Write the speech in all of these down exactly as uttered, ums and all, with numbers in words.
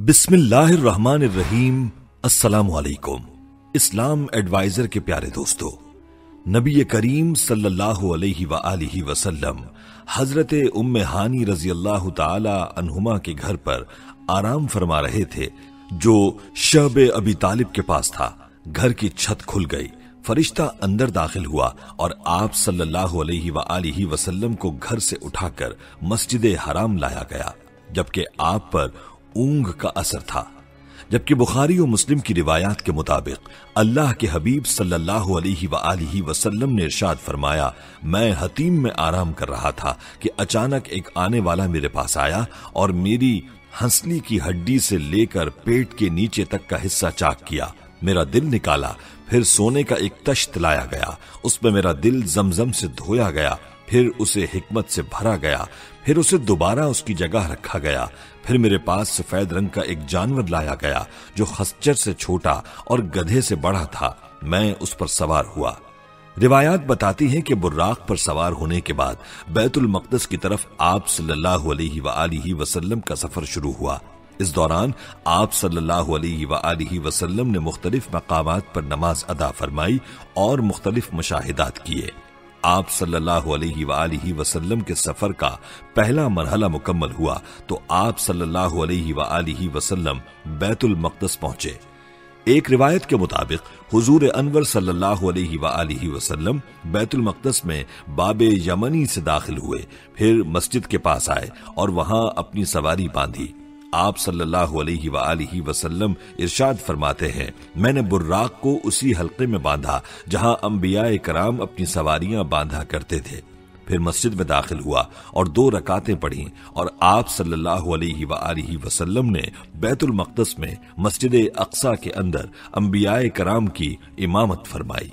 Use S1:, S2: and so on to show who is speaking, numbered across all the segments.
S1: बिस्मिल्लाह अर्रहमान अर्रहीम। अस्सलाम वालेकुम। इस्लाम एडवाइजर के प्यारे दोस्तों, नबी करीम सल्लल्लाहु अलैहि व आलिहि वसल्लम हजरत उम्मे हानी रजी अल्लाह ताला अन्हुमा के घर पर आराम फरमा रहे थे, जो शब अबी तालिब के पास था। घर की छत खुल गई, फरिश्ता अंदर दाखिल हुआ और आप सल्लल्लाहु अलैहि व आलिहि वसल्लम को घर से उठाकर मस्जिद हराम लाया गया, जबकि आप पर ऊंघ का असर था। जबकि बुखारी और मुस्लिम की रिवायात के मुताबिक अल्लाह के हबीब सल्लल्लाहु अलैहि व आलिहि वसल्लम ने इरशाद फरमाया, मैं हतीम में आराम कर रहा था कि अचानक एक आने वाला मेरे पास आया और मेरी हंसली की हड्डी से लेकर पेट के नीचे तक का हिस्सा चाक किया। मेरा दिल निकाला, फिर सोने का एक तश्त लाया गया, उसमें मेरा दिल जमजम से धोया गया, फिर उसे हिकमत से भरा गया, फिर उसे दोबारा उसकी जगह रखा गया। फिर मेरे पास सफेद रंग का एक जानवर लाया गया जो खच्चर से छोटा और गधे से बड़ा था। मैं उस पर सवार हुआ। रिवायात बताती हैं कि बुर्राक पर सवार होने के बाद बैतुल मक़दस की तरफ आप सल्लल्लाहु अलैहि व आलिहि वसल्लम का सफर शुरू हुआ। इस दौरान आप सल्लल्लाहु अलैहि व आलिहि वसल्लम ने मुख्तलिफ मकामात पर नमाज अदा फरमाई और मुख्तलिफ मुशाहिदात किए। आप सल्लल्लाहु अलैहि व आलिहि वसल्लम के सफर का पहला मरहला मुकम्मल हुआ तो आप सल्लल्लाहु अलैहि व आलिहि वसल्लम बैतुल मक़दस पहुंचे। एक रिवायत के मुताबिक हुजूर अनवर सल्लल्लाहु अलैहि व आलिहि वसल्लम बैतुल मक़दस में बाबे यमनी से दाखिल हुए, फिर मस्जिद के पास आए और वहां अपनी सवारी बांधी। आप सल्लल्लाहु अलैहि व आलिहि वसल्लम इरशाद फरमाते हैं, मैंने बुर्राक को उसी हल्के में बांधा जहां अंबियाए कराम अपनी सवारियां बांधा करते थे। फिर मस्जिद में दाखिल हुआ और दो रकातें पढ़ी और आप सल्लल्लाहु अलैहि व आलिहि वसल्लम ने बैतुल मक़दस में मस्जिद अक़सा के अंदर अंबियाए कराम की इमामत फरमाई।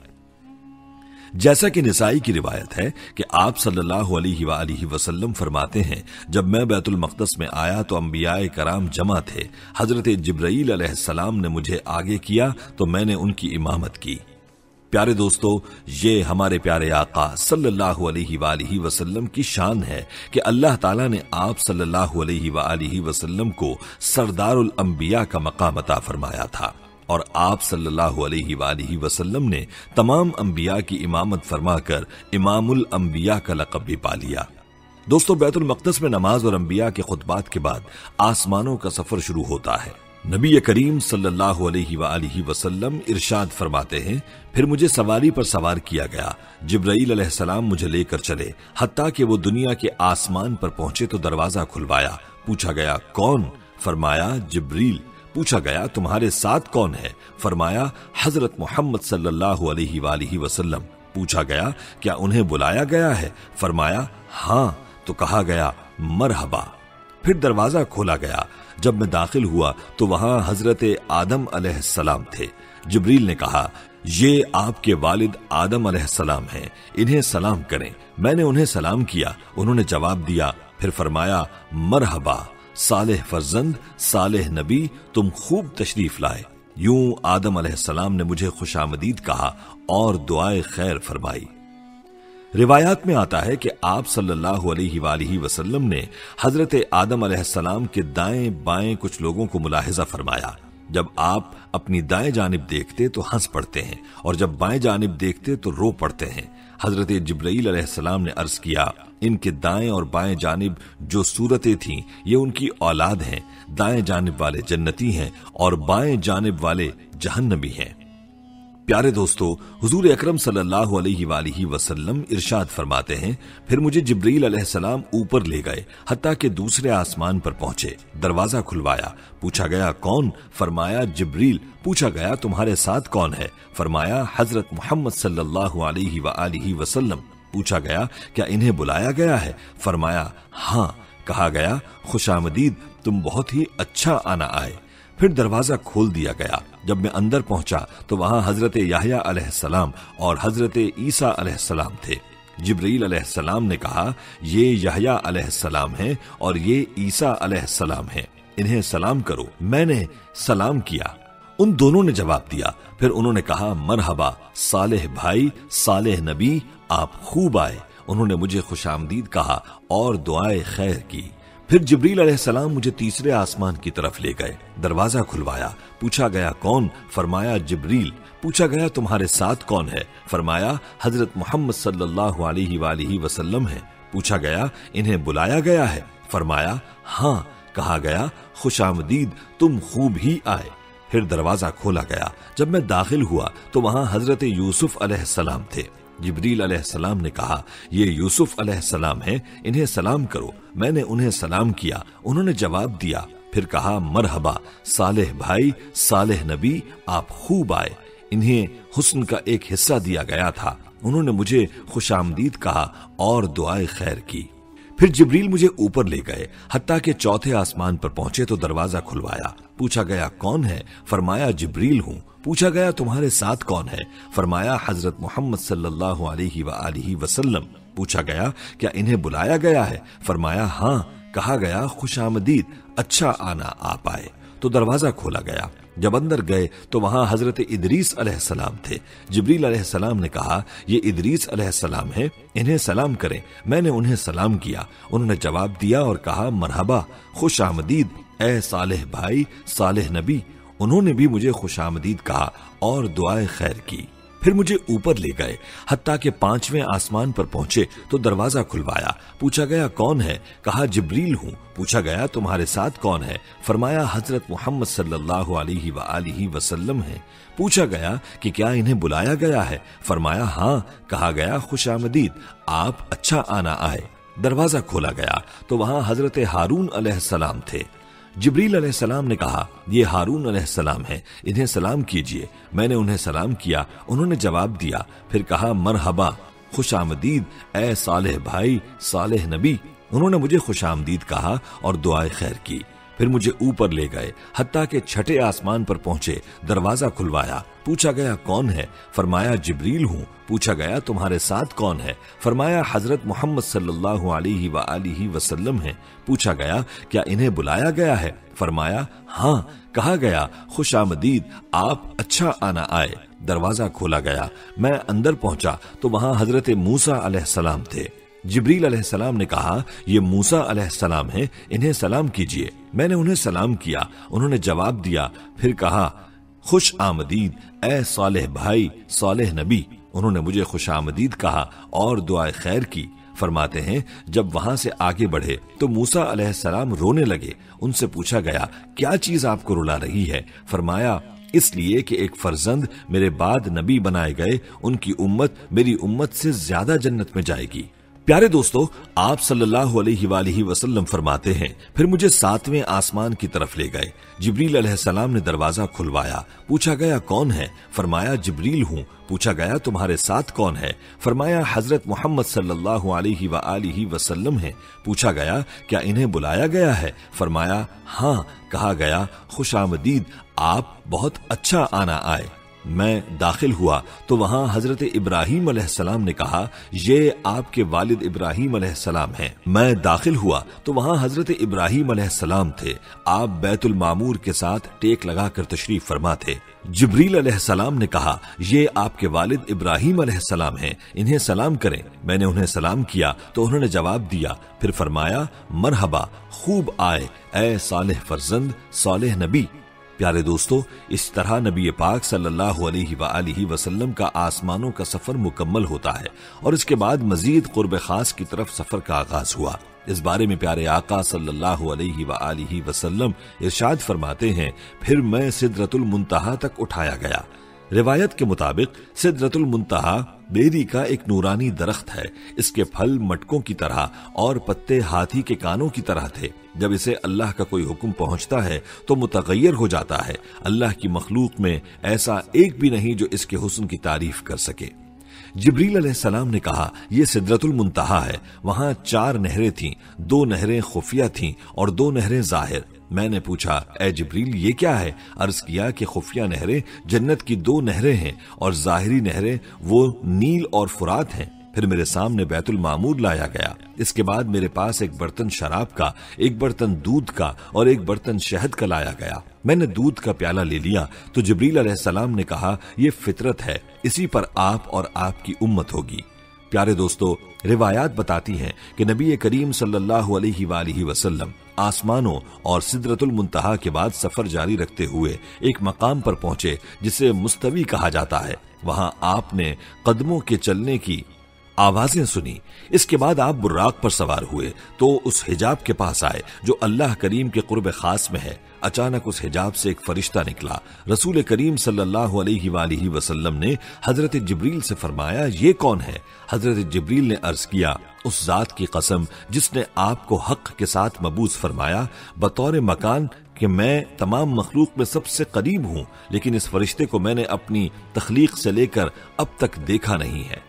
S1: जैसा कि निसाई की रिवायत है कि आप सल्लल्लाहु अलैहि व आलिहि वसल्लम फरमाते हैं, जब मैं बैतुल मक़दस में आया तो अंबियाए कराम जमा थे। हजरत जिब्राईल अलैहिस्सलाम ने मुझे आगे किया तो मैंने उनकी इमामत की। प्यारे दोस्तों, ये हमारे प्यारे आका सल्लल्लाहु अलैहि व आलिहि वसल्लम की शान है कि अल्लाह ताला ने आप सल्लल्लाहु अलैहि व आलिहि वसल्लम को सरदारुल अंबिया का मकाम अता फरमाया था और आप सल्लल्लाहु अलैहि व आलिहि वसल्लम ने तमाम अंबिया की इमामत फरमाकर इमामुल अंबिया का लक़ब भी पा लिया। दोस्तों, बैतुल मक़दस में नमाज और अंबिया के खुतबात के बाद आसमानों का सफर शुरू होता है। नबी करीम सल्लल्लाहु अलैहि व आलिहि वसल्लम इरशाद फरमाते हैं, फिर मुझे सवारी पर सवार किया गया। जिब्राईल अलैहिस्सलाम मुझे लेकर चले, हत्ता कि वो दुनिया के आसमान पर पहुंचे तो दरवाजा खुलवाया। पूछा गया, कौन? फरमाया, जिब्रील। पूछा गया, तुम्हारे साथ कौन है? फरमाया, हजरत मोहम्मद सल्लल्लाहु अलैहि व आलिहि वसल्लम। पूछा गया, क्या उन्हें बुलाया गया है? फरमाया, हाँ। तो कहा गया, मरहबा। फिर दरवाजा खोला गया। जब मैं दाखिल हुआ तो वहां हजरत आदम अलैहिस्सलाम थे। जिब्रील ने कहा, ये आपके वालिद आदम अलैहिस्सलाम हैं, इन्हें सलाम करें। मैंने उन्हें सलाम किया, उन्होंने जवाब दिया। फिर फरमाया, मरहबा, सालेह फर्जंद, सालेह नबी, तुम खूब तशरीफ लाए। यूं आदम अलैहिस्सलाम ने मुझे खुशामदीद कहा और दुआए खैर फरमाई। रिवायात में आता है कि आप सल्लल्लाहु अलैहि व आलिहि वसल्लम ने हजरत आदम अलैहिस्सलाम के दाएं बाएं कुछ लोगों को मुलाहिजा फरमाया। जब आप अपनी दाएं जानिब देखते तो हंस पड़ते हैं और जब बाएं जानिब देखते तो रो पड़ते हैं। हजरत जिब्राईल अलैहिस्सलाम ने अर्ज किया, इनके दाएं और बाएं जानिब जो सूरतें थीं ये उनकी औलाद हैं। दाएं जानिब वाले जन्नती हैं और बाएं जानिब वाले जहन्नमी हैं। प्यारे दोस्तों, हुजूर अकरम सल्लल्लाहु अलैहि व आलिहि वसल्लम इरशाद फरमाते हैं, फिर मुझे जिब्रील अलैहिस्सलाम ऊपर ले गए हत्ता कि दूसरे आसमान पर पहुंचे। दरवाजा खुलवाया। पूछा गया, कौन? फरमाया, जिब्रील। पूछा गया, तुम्हारे साथ कौन है? फरमाया, हजरत मोहम्मद सल्लल्लाहु अलैहि व आलिहि वसल्लम। पूछा गया, क्या इन्हें बुलाया गया है? फरमाया, हाँ। कहा गया, खुशामदीद, तुम बहुत ही अच्छा आना आए। फिर दरवाजा खोल दिया गया। जब मैं अंदर पहुंचा तो वहां हजरत याहया अलैहिस्सलाम और हजरत ईसा अलैहिस्सलाम थे। जिब्रील अलैहिस्सलाम ने कहा, ये याहया अलैहिस्सलाम हैं और ये ईसा अलैहिस्सलाम हैं, इन्हें सलाम करो। मैंने सलाम किया। उन दोनों ने जवाब दिया। फिर उन्होंने कहा, मरहबा, सालेह भाई, सालेह नबी, आप खूब आए। उन्होंने मुझे खुशामदीद कहा और दुआए खैर की। پھر جبریل علیہ السلام مجھے تیسرے آسمان کی طرف لے گئے، دروازہ کھلوایا، پوچھا گیا کون؟ فرمایا جبریل۔ پوچھا گیا تمہارے ساتھ کون ہے؟ فرمایا حضرت محمد صلی اللہ علیہ وآلہ وسلم ہے۔ پوچھا گیا انہیں بلایا گیا ہے؟ فرمایا ہاں۔ کہا گیا خوش آمدید، تم خوب ہی آئے۔ پھر دروازہ کھولا گیا، جب میں داخل ہوا تو وہاں حضرت یوسف علیہ السلام تھے۔ جبریل علیہ السلام نے کہا یہ یوسف علیہ السلام ہیں، انہیں سلام کرو۔ میں نے انہیں سلام کیا، انہوں نے جواب دیا۔ پھر کہا مرحبا صالح بھائی، صالح نبی، آپ خوب آئے۔ انہیں حسن کا ایک حصہ دیا گیا تھا، انہوں نے مجھے خوش آمدید کہا اور دعائے خیر کی۔ پھر جبریل مجھے اوپر لے گئے، حتیٰ کہ چوتھے آسمان پر پہنچے تو دروازہ کھلوایا۔ پوچھا گیا کون ہے؟ فرمایا جبریل ہوں۔ پوچھا گیا تمہارے ساتھ کون ہے؟ فرمایا حضرت محمد صلی اللہ علیہ وآلہ وسلم۔ پوچھا گیا کیا انہیں بلایا گیا ہے؟ فرمایا ہاں۔ کہا گیا خوش آمدید، اچھا آنا آپ آئے۔ تو دروازہ کھولا گیا، جب اندر گئے تو وہاں حضرت ادریس علیہ السلام تھے۔ جبریل علیہ السلام نے کہا یہ ادریس علیہ السلام ہے، انہیں سلام کریں۔ میں نے انہیں سلام کیا، انہوں نے جواب دیا اور کہا مرحبا خوش آمدید اے صالح بھائی، صالح نبی۔ انہوں نے بھی مجھے خوش آمدید کہا اور دعائے خیر کی۔ پھر مجھے اوپر لے گئے، حتیٰ کہ پانچویں آسمان پر پہنچے تو دروازہ کھلوایا۔ پوچھا گیا کون ہے؟ کہا جبریل ہوں۔ پوچھا گیا تمہارے ساتھ کون ہے؟ فرمایا حضرت محمد صلی اللہ علیہ وآلہ وسلم ہیں۔ پوچھا گیا کہ کیا انہیں بلایا گیا ہے؟ فرمایا ہاں۔ کہا گیا خوش آمدید، آپ اچھا آنا آئے۔ دروازہ کھولا گیا تو وہاں حضرت ہارون علیہ السلام تھے۔ جبریل علیہ السلام نے کہا یہ ہارون علیہ السلام ہے، انہیں سلام کیجئے۔ میں نے انہیں سلام کیا، انہوں نے جواب دیا۔ پھر کہا مرحبا خوش آمدید اے صالح بھائی، صالح نبی۔ انہوں نے مجھے خوش آمدید کہا اور دعائے خیر کی۔ پھر مجھے اوپر لے گئے، حتیٰ کہ چھٹے آسمان پر پہنچے، دروازہ کھلوایا۔ پوچھا گیا کون ہے؟ فرمایا جبریل ہوں۔ پوچھا گیا تمہارے ساتھ کون ہے؟ فرمایا حضرت محمد صلی اللہ علیہ وآلہ وسلم ہیں۔ پوچھا گیا کیا انہیں بلایا گیا ہے؟ فرمایا ہاں۔ کہا گیا خوش آمدید، آپ اچھا آنا آئے۔ دروازہ کھولا گیا، میں اندر پہنچا تو وہاں حضرت موسیٰ علیہ السلام تھے۔ جبریل علیہ السلام نے کہا یہ موسیٰ علیہ السلام ہیں، انہیں سلام کیجئے۔ میں نے انہیں سلام کیا، انہوں نے جواب دیا۔ پھر کہا خوش آمدید اے صالح بھائی، صالح نبی۔ انہوں نے مجھے خوش آمدید کہا اور دعائے خیر کی۔ فرماتے ہیں جب وہاں سے آگے بڑھے تو موسیٰ علیہ السلام رونے لگے۔ ان سے پوچھا گیا کیا چیز آپ کو رلا رہی ہے؟ فرمایا اس لیے کہ ایک فرزند میرے بعد نبی بنائے گئے، ان کی امت میری امت سے زیادہ جنت میں جائے گی۔ پیارے دوستو، آپ صلی اللہ علیہ وآلہ وسلم فرماتے ہیں پھر مجھے ساتویں آسمان کی طرف لے گئے۔ جبریل علیہ السلام نے دروازہ کھلوایا۔ پوچھا گیا کون ہے؟ فرمایا جبریل ہوں۔ پوچھا گیا تمہارے ساتھ کون ہے؟ فرمایا حضرت محمد صلی اللہ علیہ وآلہ وسلم ہیں۔ پوچھا گیا کیا انہیں بلایا گیا ہے؟ فرمایا ہاں۔ کہا گیا خوش آمدید، آپ بہت اچھا آنا آئے۔ میں داخل ہوا تو وہاں حضرت ابراہیم علیہ السلام نے کہا یہ آپ کے والد ابراہیم علیہ السلام ہیں۔ میں داخل ہوا تو وہاں حضرت ابراہیم علیہ السلام تھے، آپ بیت المعمور کے ساتھ ٹیک لگا کر تشریف فرما تھے۔ جبریل علیہ السلام نے کہا یہ آپ کے والد ابراہیم علیہ السلام ہیں، انہیں سلام کریں۔ میں نے انہیں سلام کیا تو انہوں نے جواب دیا۔ پھر فرمایا مرحبا خوب آئے اے صالح فرزند، صالح نبی۔ پیارے دوستو، اس طرح نبی پاک صلی اللہ علیہ وآلہ وسلم کا آسمانوں کا سفر مکمل ہوتا ہے اور اس کے بعد مزید قرب خاص کی طرف سفر کا آغاز ہوا۔ اس بارے میں پیارے آقا صلی اللہ علیہ وآلہ وسلم ارشاد فرماتے ہیں پھر میں سدرۃ المنتہا تک اٹھایا گیا۔ روایت کے مطابق سدرۃ المنتہا بیری کا ایک نورانی درخت ہے، اس کے پھل مٹکوں کی طرح اور پتے ہاتھی کے کانوں کی طرح تھے۔ جب اسے اللہ کا کوئی حکم پہنچتا ہے تو متغیر ہو جاتا ہے۔ اللہ کی مخلوق میں ایسا ایک بھی نہیں جو اس کے حسن کی تعریف کر سکے۔ جبریل علیہ السلام نے کہا یہ سدرۃ المنتہا ہے، وہاں چار نہریں تھیں، دو نہریں خفیہ تھیں اور دو نہریں ظاہر۔ میں نے پوچھا اے جبریل یہ کیا ہے؟ عرض کیا کہ خفیہ نہریں جنت کی دو نہریں ہیں اور ظاہری نہریں وہ نیل اور فرات ہیں۔ پھر میرے سامنے بیت المعمور لایا گیا۔ اس کے بعد میرے پاس ایک برتن شراب کا، ایک برتن دودھ کا اور ایک برتن شہد کا لایا گیا۔ میں نے دودھ کا پیالہ لے لیا تو جبریل علیہ السلام نے کہا یہ فطرت ہے، اسی پر آپ اور آپ کی امت ہوگی۔ प्यारे दोस्तों, रिवायात बताती हैं कि नबी करीम सल्लल्लाहु अलैहि वालिहि वसल्लम आसमानों और सिदरतुल मुंतहा के बाद सफर जारी रखते हुए एक मकाम पर पहुंचे जिसे मुस्तवी कहा जाता है। वहां आपने कदमों के चलने की आवाजें सुनी। इसके बाद आप बुर्राक पर सवार हुए तो उस हिजाब के पास आए जो अल्लाह करीम के कुर्ब खास में है। अचानक उस हिजाब से एक फरिश्ता निकला। रसूल करीम सल्लल्लाहु अलैहि वालिहि वसल्लम ने हजरत जिब्रील से फरमाया, ये कौन है? हजरत जिब्रील ने अर्ज किया, उस जात की कसम जिसने आपको हक के साथ मबूस फरमाया, बतौर मकान कि मैं तमाम मखलूक में सबसे करीब हूं, लेकिन इस फरिश्ते को मैंने अपनी तख्लीक से लेकर अब तक देखा नहीं है।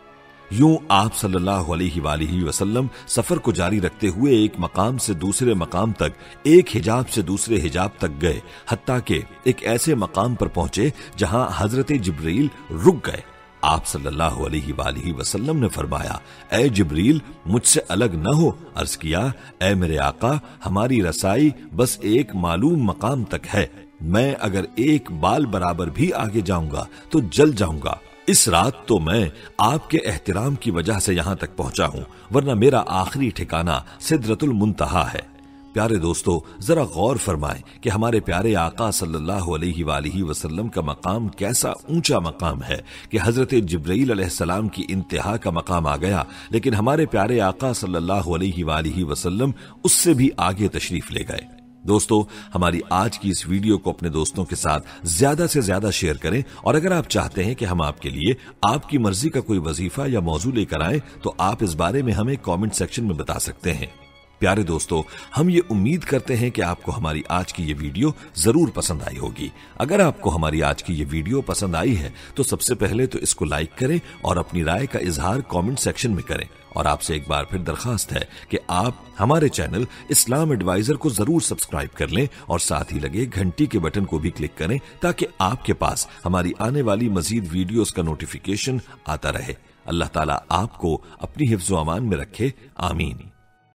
S1: यूं आप सल्लल्लाहु अलैहि वालिहि वसल्लम सफर को जारी रखते हुए एक मकाम से दूसरे मकाम तक, एक हिजाब से दूसरे हिजाब तक गए, हत्ता कि एक ऐसे मकाम पर पहुंचे जहां हजरत जिब्रील रुक गए। आप सल्लल्लाहु अलैहि वालिहि वसल्लम ने फरमाया, ऐ जिब्रील, मुझसे अलग न हो। अर्ज किया, ऐ मेरे आका, हमारी रसाई बस एक मालूम मकाम तक है। मैं अगर एक बाल बराबर भी आगे जाऊंगा तो जल जाऊंगा। इस रात तो मैं आपके एहतराम की वजह से यहां तक पहुंचा हूं, वरना मेरा आखिरी ठिकाना सिदरतुल मुंतहा है। प्यारे दोस्तों, जरा गौर फरमाएं कि हमारे प्यारे आका सल्लल्लाहु अलैहि वालिहि वसल्लम का मकाम कैसा ऊंचा मकाम है कि हजरत जिब्रील अलैहिस्सलाम की इंतहा का मकाम आ गया, लेकिन हमारे प्यारे आका सल्लल्लाहु अलैहि वालिहि वसल्लम उससे भी आगे तशरीफ ले गए। दोस्तों, हमारी आज की इस वीडियो को अपने दोस्तों के साथ ज्यादा से ज्यादा शेयर करें, और अगर आप चाहते हैं कि हम आपके लिए आपकी मर्जी का कोई वजीफा या मौजू लेकर आएं तो आप इस बारे में हमें कमेंट सेक्शन में बता सकते हैं। प्यारे दोस्तों, हम ये उम्मीद करते हैं कि आपको हमारी आज की ये वीडियो जरूर पसंद आई होगी। अगर आपको हमारी आज की ये वीडियो पसंद आई है तो सबसे पहले तो इसको लाइक करें और अपनी राय का इजहार कमेंट सेक्शन में करें। और आपसे एक बार फिर दरखास्त है कि आप हमारे चैनल इस्लाम एडवाइजर को जरूर सब्सक्राइब कर लें और साथ ही लगे घंटी के बटन को भी क्लिक करें ताकि आपके पास हमारी आने वाली मजीद वीडियोस का नोटिफिकेशन आता रहे। अल्लाह ताला आपको अपनी हिफ्ज़ व अमान में रखे। आमीन।